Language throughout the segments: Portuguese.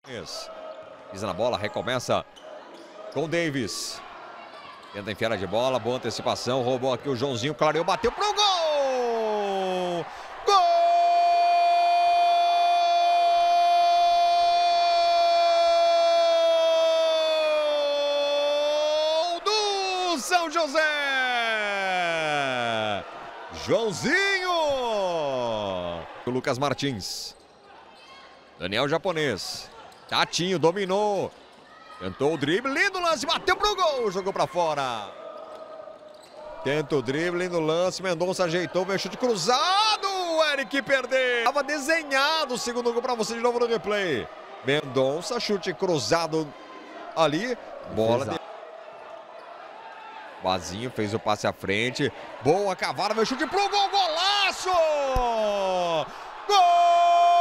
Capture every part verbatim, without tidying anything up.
Pisa na bola, recomeça com o Davis. Tenta enfiar de bola, boa antecipação, roubou aqui o Joãozinho, clareou, bateu pro gol! Gol do São José! Joãozinho! O Lucas Martins. Daniel Japonês. Tatinho dominou. Tentou o drible, lindo lance, bateu pro gol, jogou pra fora. Tenta o drible, lindo lance, Mendonça ajeitou, veio chute cruzado, o Eric perdeu. Tava desenhado o segundo gol pra você de novo no replay. Mendonça, chute cruzado ali, bola. De... Bazinho fez o passe à frente, boa cavada, veio chute pro gol, golaço! Gol!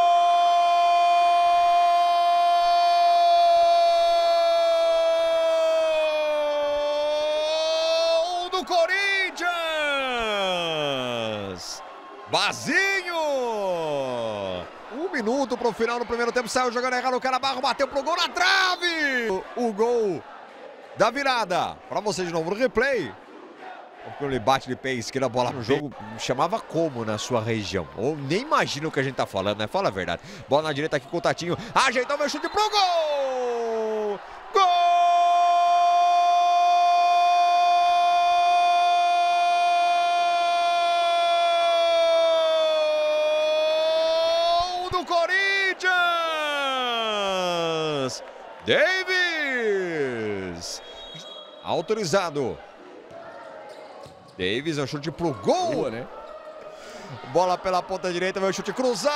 Do Corinthians! Bazinho! Um minuto pro final do primeiro tempo, saiu jogando errado o Carabarro, bateu pro gol na trave! O, o gol da virada. Pra você de novo no replay. Ele bate de pé esquerda, a bola no jogo. Chamava como na sua região? Ou nem imagina o que a gente tá falando, né? Fala a verdade. Bola na direita aqui com o Tatinho. Ajeitou meu chute pro gol! Gol! Do Corinthians! Davis! Autorizado. Davis, é um chute pro gol. Boa, né? Bola pela ponta direita, veio o chute cruzado.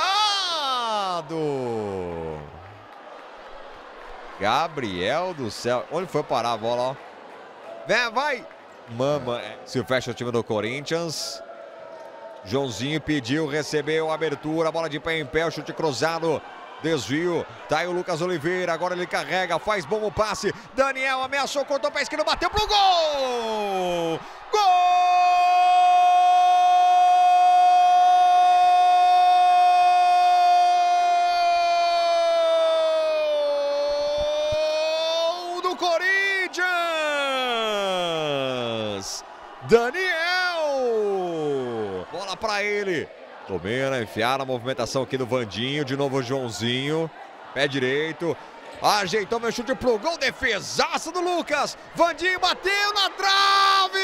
Gabriel do céu. Onde foi parar a bola, ó? Vem, vai! Mama. Se fecha o time do Corinthians. Joãozinho pediu, recebeu a abertura, bola de pé em pé, o chute cruzado, desvio, tá aí o Lucas Oliveira, agora ele carrega, faz bom o passe, Daniel ameaçou, cortou para a esquerda, bateu pro gol! Gol do Corinthians! Daniel! Bola pra ele. Domina, enfiar a movimentação aqui do Vandinho. De novo o Joãozinho. Pé direito. Ajeitou meu chute pro gol. Defesaça do Lucas. Vandinho bateu na trave.